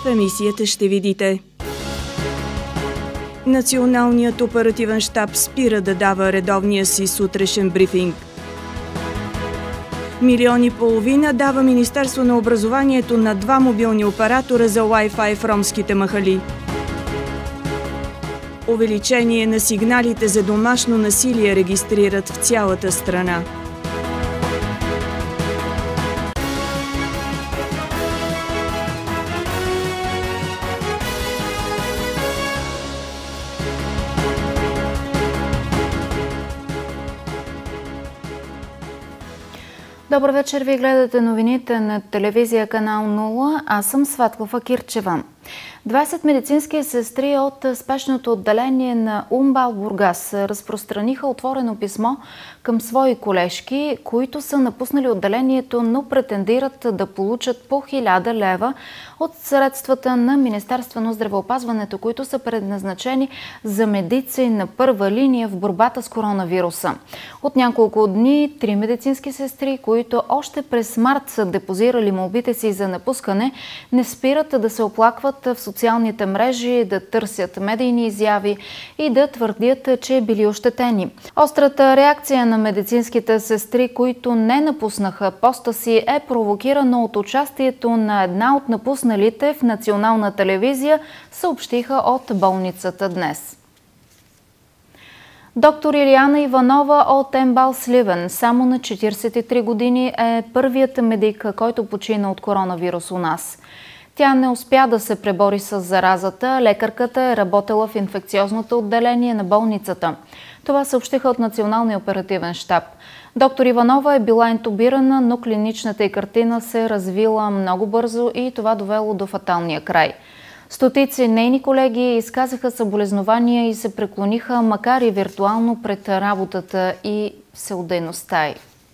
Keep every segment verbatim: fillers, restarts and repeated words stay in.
В емисията ще видите: Националният оперативен щаб спира да дава редовния си сутрешен брифинг. Милион и половина дава Министерство на образованието на два мобилни оператора за Wi-Fi в ромските махали. Увеличение на сигналите за домашно насилие регистрират в цялата страна. Добър вечер, ви гледате новините на телевизия канал нула. Аз съм Светлана Кирчева. двайсет медицински сестри от спешното отделение на УМБАЛ Бургас разпространиха отворено писмо към свои колежки, които са напуснали отделението, но претендират да получат по хиляда лева от средствата на Министерство на здравеопазването, които са предназначени за медици на първа линия в борбата с коронавируса. От няколко дни три медицински сестри, които още през март са депозирали молбите си за напускане, не спират да се оплакват в социалните мрежи, да търсят медийни изяви и да твърдят, че били ощетени. Острата реакция на медицинските сестри, които не напуснаха поста си, е провокирана от участието на една от напусналите в национална телевизия, съобщиха от болницата днес. Доктор Илияна Иванова от МБАЛ Сливен, само на четирийсет и три години, е първият медик, който почина от коронавирус у нас. Тя не успя да се пребори с заразата. Лекарката е работила в инфекциозното отделение на болницата. Това съобщиха от Националния оперативен щаб. Доктор Иванова е била интубирана, но клиничната й картина се развила много бързо и това довело до фаталния край. Стотици нейни колеги изказаха съболезнования и се преклониха, макар и виртуално, пред работата и всеотдайността й.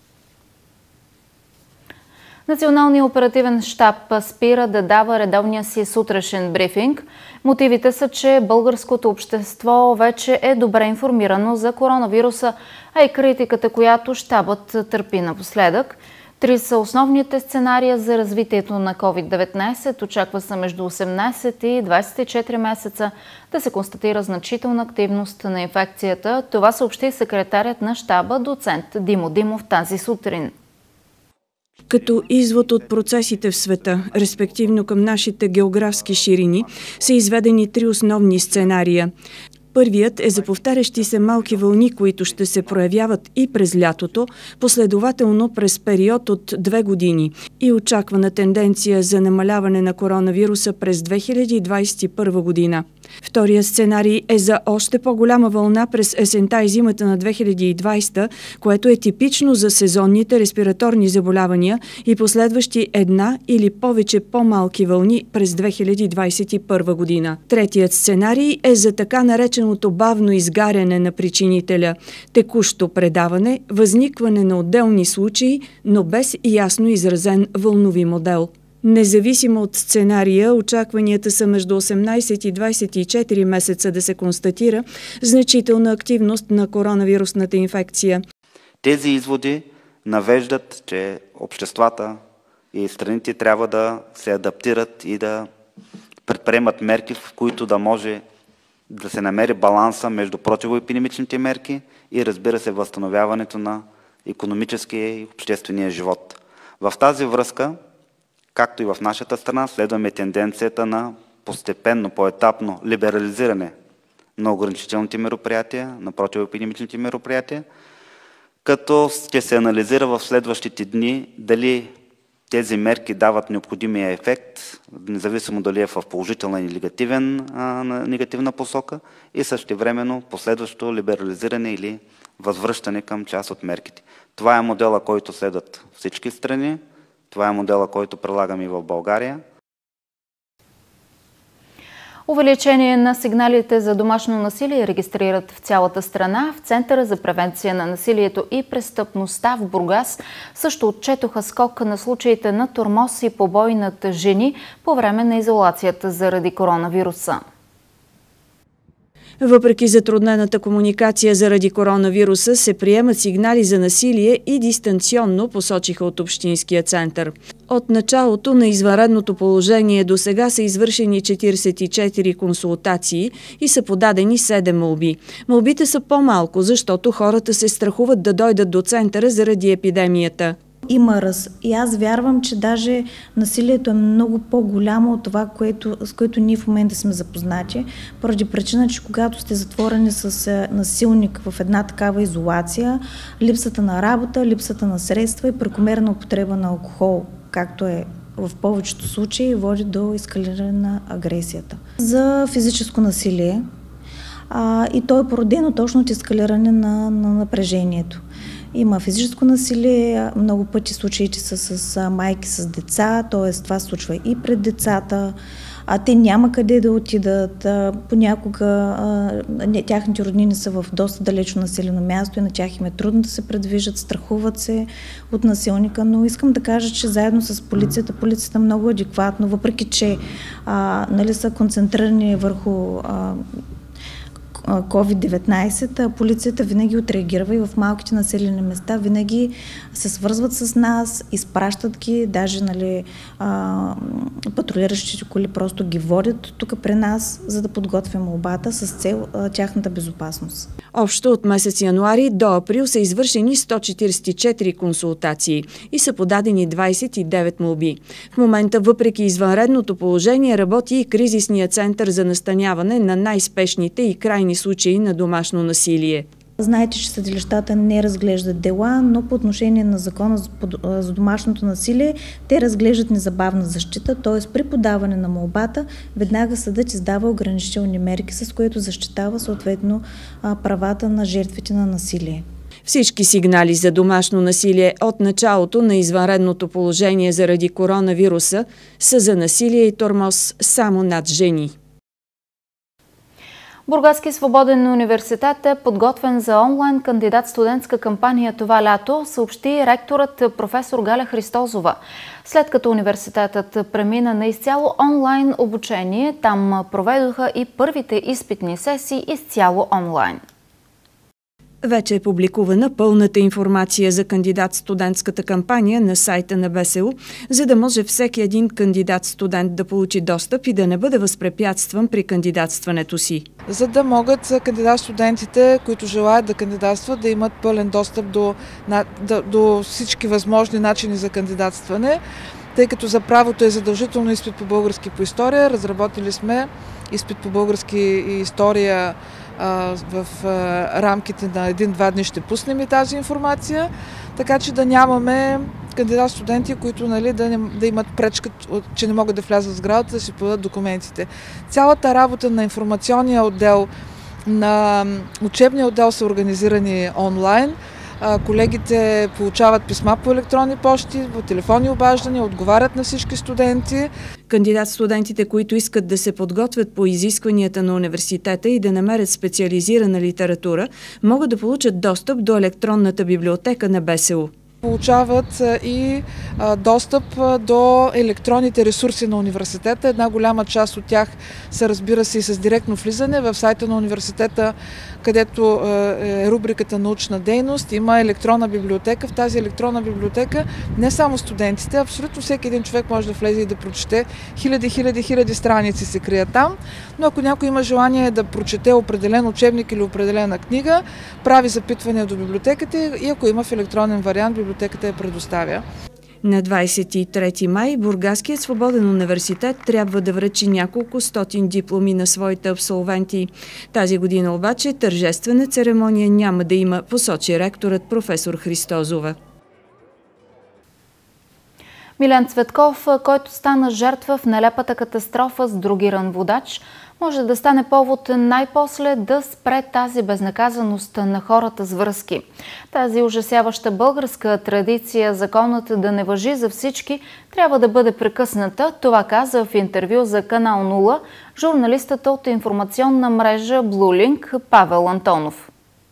Националният оперативен щаб спира да дава редовния си сутрешен брифинг. Мотивите са, че българското общество вече е добре информирано за коронавируса, а и критиката, която щабът търпи напоследък. Три са основните сценария за развитието на ковид деветнайсет. Очаква се между осемнайсет и двайсет и четири месеца да се констатира значителна активност на инфекцията. Това съобщи секретарят на щаба доцент Димо Димов тази сутрин. Като извод от процесите в света, респективно към нашите географски ширини, са изведени три основни сценария. Първият е за повтарящи се малки вълни, които ще се проявяват и през лятото, последователно през период от две години, и очаквана тенденция за намаляване на коронавируса през две хиляди двайсет и първа година. Вторият сценарий е за още по-голяма вълна през есента и зимата на две хиляди и двайсета, което е типично за сезонните респираторни заболявания, и последващи една или повече по-малки вълни през две хиляди двайсет и първа година. Третият сценарий е за така нареченото бавно изгаряне на причинителя, текущо предаване, възникване на отделни случаи, но без ясно изразен вълнови модел. Независимо от сценария, очакванията са между осемнайсет и двайсет и четири месеца да се констатира значителна активност на коронавирусната инфекция. Тези изводи навеждат, че обществата и страните трябва да се адаптират и да предприемат мерки, в които да може да се намери баланса между противоепидемичните мерки и, разбира се, възстановяването на икономическия и обществения живот. В тази връзка, както и в нашата страна, следваме тенденцията на постепенно, поетапно либерализиране на ограничителните мероприятия, на противоепидемичните мероприятия, като ще се анализира в следващите дни дали тези мерки дават необходимия ефект, независимо дали е в положителна или негативен, а, негативна посока, и същевременно последващо либерализиране или възвръщане към част от мерките. Това е модела, който следват всички страни. Това е модела, който прилагаме и в България. Увеличение на сигналите за домашно насилие регистрират в цялата страна. В Центъра за превенция на насилието и престъпността в Бургас също отчетоха скок на случаите на тормоз и побой над жени по време на изолацията заради коронавируса. Въпреки затруднената комуникация заради коронавируса, се приемат сигнали за насилие и дистанционно, посочиха от Общинския център. От началото на извънредното положение до сега са извършени четиридесет и четири консултации и са подадени седем молби. Молбите са по-малко, защото хората се страхуват да дойдат до центъра заради епидемията. Има ръст. И аз вярвам, че даже насилието е много по-голямо от това, което, с което ние в момента сме запознати, поради причина, че когато сте затворени с насилник в една такава изолация, липсата на работа, липсата на средства и прекомерна употреба на алкохол, както е в повечето случаи, води до ескалиране на агресията. За физическо насилие, а, и то е породено точно от ескалиране на, на напрежението. Има физическо насилие, много пъти случаите са с майки с деца, т.е. това се случва и пред децата, а те няма къде да отидат, понякога а, тяхните роднини са в доста далечно населено място и на тях им е трудно да се предвижат, страхуват се от насилника, но искам да кажа, че заедно с полицията, полицията много адекватно, въпреки че а, нали, са концентрирани върху а, ковид деветнайсет, полицията винаги отреагира и в малките населени места, винаги се свързват с нас, изпращат ги, даже нали, а, патрулиращите коли просто ги водят тук при нас, за да подготвим молбата с цел а, тяхната безопасност. Общо от месец януари до април са извършени сто четиридесет и четири консултации и са подадени двайсет и девет молби. В момента, въпреки извънредното положение, работи и кризисният център за настаняване на най-спешните и крайни случаи на домашно насилие. Знаете, че съдилищата не разглеждат дела, но по отношение на закона за домашното насилие, те разглеждат незабавна защита, т.е. при подаване на молбата, веднага съдът издава ограничителни мерки, с което защитава съответно правата на жертвите на насилие. Всички сигнали за домашно насилие от началото на извънредното положение заради коронавируса са за насилие и тормоз само над жени. Бургаски свободен университет е подготвен за онлайн кандидат-студентска кампания това лято, съобщи ректорът професор Галя Христозова. След като университетът премина на изцяло онлайн обучение, там проведоха и първите изпитни сесии изцяло онлайн. Вече е публикувана пълната информация за кандидат-студентската кампания на сайта на БСУ, за да може всеки един кандидат-студент да получи достъп и да не бъде възпрепятстван при кандидатстването си. За да могат кандидат-студентите, които желаят да кандидатстват, да имат пълен достъп до, до, до всички възможни начини за кандидатстване, тъй като за правото е задължително изпит по български по история. Разработили сме изпит по български и история в рамките на един-два дни ще пуснем и тази информация, така че да нямаме кандидат-студенти, които нали, да, не, да имат пречка, че не могат да влязат в сградата, да си подадат документите. Цялата работа на информационния отдел, на учебния отдел са организирани онлайн. Колегите получават писма по електронни пощи, по телефонни обаждания, отговарят на всички студенти. Кандидат-студентите, които искат да се подготвят по изискванията на университета и да намерят специализирана литература, могат да получат достъп до електронната библиотека на БСУ. Получават и достъп до електронните ресурси на университета. Една голяма част от тях са, разбира се, и с директно влизане в сайта на университета, където е рубриката научна дейност. Има електронна библиотека. В тази електронна библиотека не само студентите, абсолютно всеки един човек може да влезе и да прочете. Хиляди, хиляди, хиляди страници се крият там. Но ако някой има желание да прочете определен учебник или определена книга, прави запитване до библиотеката и ако има в електронен вариант, библиотеката я предоставя. На двайсет и трети май Бургаският свободен университет трябва да връчи няколко стотин дипломи на своите абсолвенти. Тази година обаче тържествена церемония няма да има, посочи ректорът професор Христозова. Милен Цветков, който стана жертва в нелепата катастрофа с другиран водач, може да стане повод най-после да спре тази безнаказаност на хората с връзки. Тази ужасяваща българска традиция, законът да не важи за всички, трябва да бъде прекъсната. Това каза в интервю за Канал нула журналистът от информационна мрежа Блулинк Павел Антонов.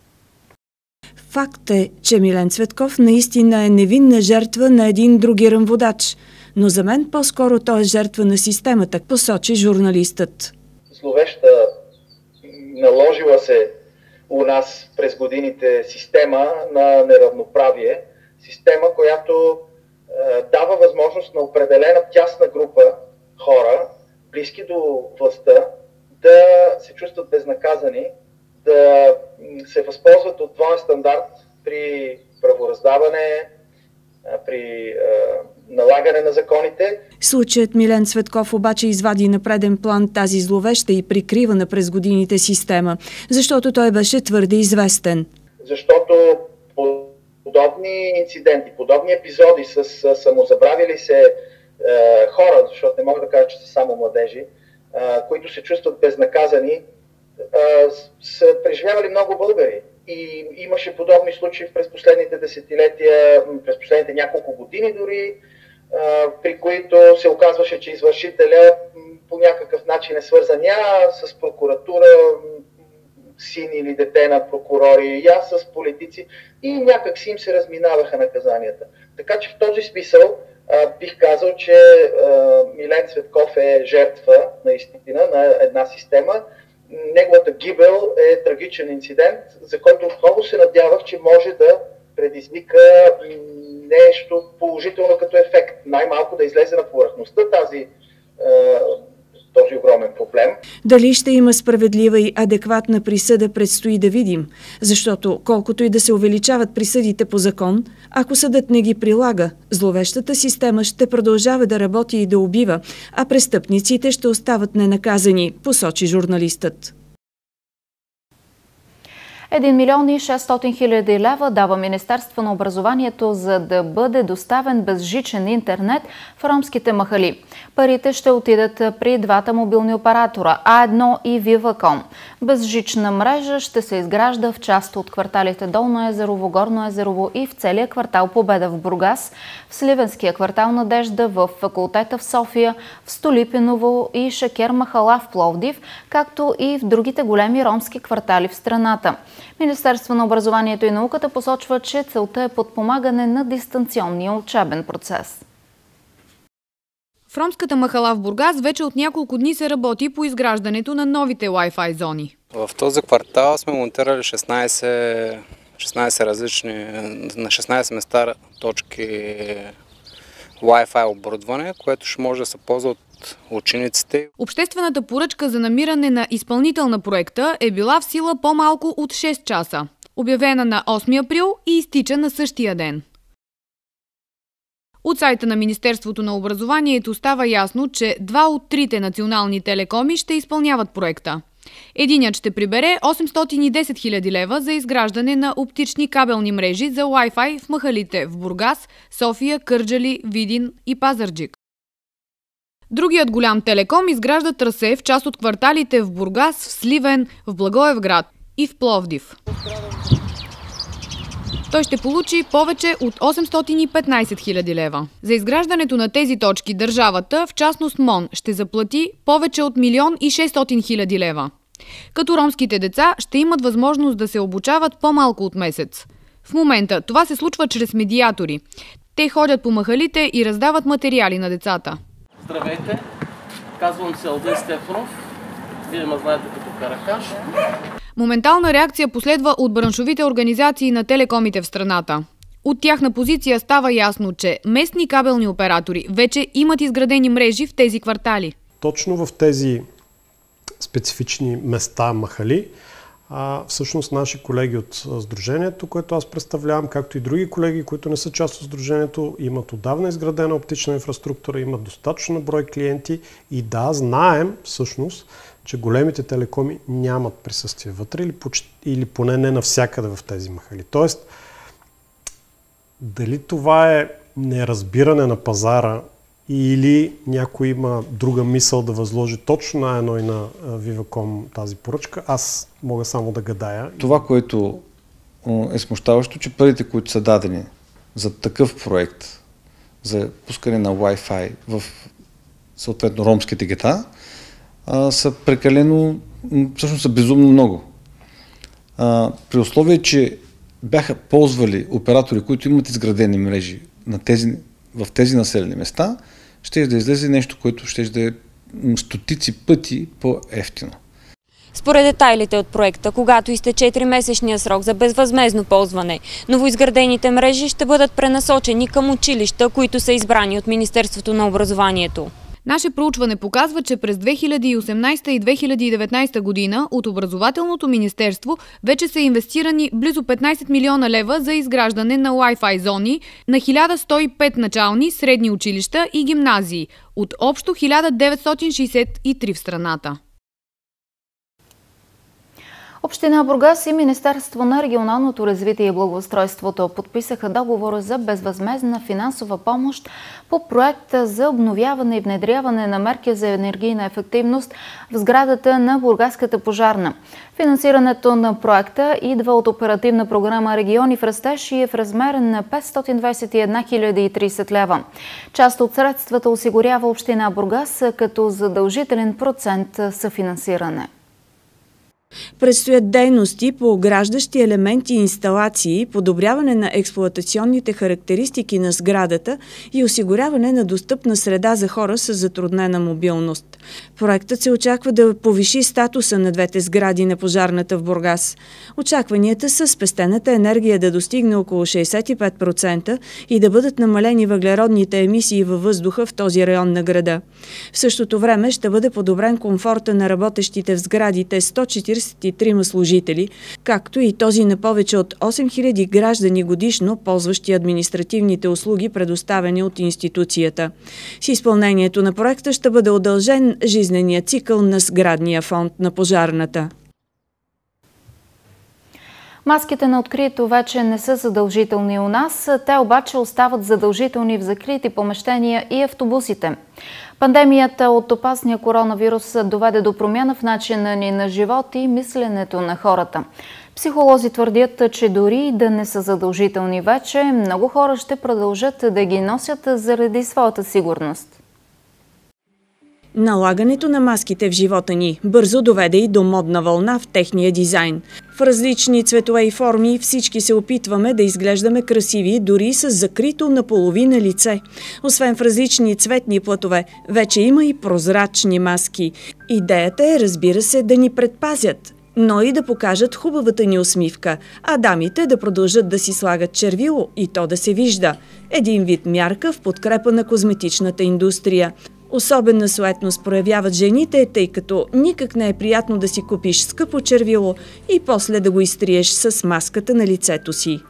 Факт е, че Милен Цветков наистина е невинна жертва на един другиран водач, но за мен по-скоро той е жертва на системата, посочи журналистът. Зловеща наложила се у нас през годините система на неравноправие, система, която е, дава възможност на определена тясна група хора, близки до властта, да се чувстват безнаказани, да се възползват от двоен стандарт при правораздаване, при е, налагане на законите. Случаят Милен Цветков обаче извади на преден план тази зловеща и прикривана през годините система, защото той беше твърде известен. Защото подобни инциденти, подобни епизоди с самозабравили се е, хора, защото не мога да кажа, че са само младежи, е, които се чувстват безнаказани, е, са преживявали много българи. И имаше подобни случаи през последните десетилетия, през последните няколко години дори, при които се оказваше, че извършителя по някакъв начин е свързан я с прокуратура, син или дете на прокурори, я с политици и някак си им се разминаваха наказанията. Така че в този смисъл бих казал, че Милен Цветков е жертва наистина на една система. Неговата гибел е трагичен инцидент, за който отново се надявах, че може да предизвика нещо положително като ефект. Най-малко да излезе на повърхността тази, този огромен проблем. Дали ще има справедлива и адекватна присъда, предстои да видим. Защото колкото и да се увеличават присъдите по закон, ако съдът не ги прилага, зловещата система ще продължава да работи и да убива, а престъпниците ще остават ненаказани, посочи журналистът. един милион и шестстотин хиляди лева дава Министерство на образованието, за да бъде доставен безжичен интернет в ромските махали. Парите ще отидат при двата мобилни оператора А едно и Виваком. Безжична мрежа ще се изгражда в част от кварталите Долно Езерово, Горно Езерово и в целия квартал Победа в Бургас, в Сливенския квартал Надежда, в Факултета в София, в Столипиново и Шекер Махала в Пловдив, както и в другите големи ромски квартали в страната. Министерство на образованието и науката посочва, че целта е подпомагане на дистанционния учебен процес. В ромската махала в Бургас вече от няколко дни се работи по изграждането на новите Wi-Fi зони. В този квартал сме монтирали шестнайсет, шестнайсет различни, на шестнайсет места точки Wi-Fi оборудване, което ще може да се ползва от учениците. Обществената поръчка за намиране на изпълнител на проекта е била в сила по-малко от шест часа. Обявена на осми април и изтича на същия ден. От сайта на Министерството на образованието става ясно, че два от трите национални телекоми ще изпълняват проекта. Единият ще прибере осемстотин и десет хиляди лева за изграждане на оптични кабелни мрежи за Wi-Fi в махалите в Бургас, София, Кърджали, Видин и Пазарджик. Другият голям телеком изгражда трасе в част от кварталите в Бургас, в Сливен, в Благоевград и в Пловдив. Той ще получи повече от осемстотин и петнайсет хиляди лева. За изграждането на тези точки държавата, в частност МОН, ще заплати повече от милион и шестстотин хиляди лева. Като ромските деца ще имат възможност да се обучават по-малко от месец. В момента това се случва чрез медиатори. Те ходят по махалите и раздават материали на децата. Здравейте, казвам се Алдин Стефанов. Вие ме знаете като Каракаш. Моментална реакция последва от браншовите организации на телекомите в страната. От тяхна позиция става ясно, че местни кабелни оператори вече имат изградени мрежи в тези квартали. Точно в тези специфични места, махали, а, всъщност наши колеги от Сдружението, което аз представлявам, както и други колеги, които не са част от Сдружението, имат отдавна изградена оптична инфраструктура, имат достатъчно брой клиенти и да, знаем всъщност, че големите телекоми нямат присъствие вътре или, почти, или поне не навсякъде в тези махали. Тоест, дали това е неразбиране на пазара или някой има друга мисъл да възложи точно на едно и на Виваком тази поръчка, аз мога само да гадая. Това, което е смущаващо, че парите, които са дадени за такъв проект, за пускане на Wi-Fi в съответно ромските гета, а, са прекалено, всъщност са безумно много. А, при условие, че бяха ползвали оператори, които имат изградени мрежи на тези, в тези населени места, ще да излезе нещо, което ще да е стотици пъти по-евтино. Според детайлите от проекта, когато изтече тримесечния срок за безвъзмездно ползване, новоизградените мрежи ще бъдат пренасочени към училища, които са избрани от Министерството на образованието. Наше проучване показва, че през две хиляди и осемнадесета и две хиляди и деветнадесета година от Образователното министерство вече са инвестирани близо петнадесет милиона лева за изграждане на Wi-Fi зони на хиляда сто и пет начални, средни училища и гимназии от общо хиляда деветстотин шейсет и три в страната. Община Бургас и Министерство на регионалното развитие и благоустройството подписаха договор за безвъзмездна финансова помощ по проекта за обновяване и внедряване на мерки за енергийна ефективност в сградата на Бургаската пожарна. Финансирането на проекта идва от оперативна програма Региони в растеж и е в размер на петстотин двадесет и една хиляди и тридесет лева. Част от средствата осигурява Община Бургас като задължителен процент съфинансиране. Предстоят дейности по ограждащи елементи и инсталации, подобряване на експлоатационните характеристики на сградата и осигуряване на достъпна среда за хора с затруднена мобилност. Проектът се очаква да повиши статуса на двете сгради на пожарната в Бургас. Очакванията са спестената енергия да достигне около шейсет и пет процента и да бъдат намалени въглеродните емисии във въздуха в този район на града. В същото време ще бъде подобрен комфорта на работещите в сградите сто четиридесет и трима служители, както и този на повече от осем хиляди граждани годишно, ползващи административните услуги, предоставени от институцията. С изпълнението на проекта ще бъде удължен жизненият цикъл на сградния фонд на пожарната. Маските на открито вече не са задължителни у нас, те обаче остават задължителни в закрити помещения и автобусите. Пандемията от опасния коронавирус доведе до промяна в начина ни на живот и мисленето на хората. Психолози твърдят, че дори да не са задължителни вече, много хора ще продължат да ги носят заради своята сигурност. Налагането на маските в живота ни бързо доведе и до модна вълна в техния дизайн. В различни цветове и форми всички се опитваме да изглеждаме красиви, дори с закрито наполовина лице. Освен в различни цветни платове, вече има и прозрачни маски. Идеята е, разбира се, да ни предпазят, но и да покажат хубавата ни усмивка, а дамите да продължат да си слагат червило и то да се вижда. Един вид мярка в подкрепа на козметичната индустрия. Особена суетност проявяват жените, тъй като никак не е приятно да си купиш скъпо червило и после да го изтриеш с маската на лицето си.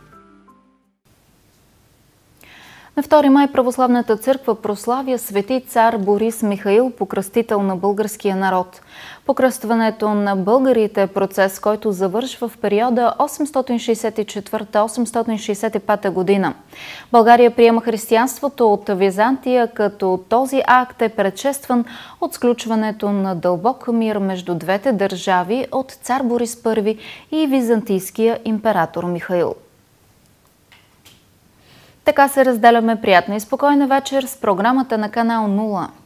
На втори май православната църква прославя свети цар Борис Михаил, покръстител на българския народ. Покръстването на българите е процес, който завършва в периода осемстотин шейсет и четвърта - осемстотин шейсет и пета година. България приема християнството от Византия, като този акт е предшестван от сключването на дълбок мир между двете държави от цар Борис Първи и византийския император Михаил. Така се разделяме. Приятна и спокойна вечер с програмата на канал нула.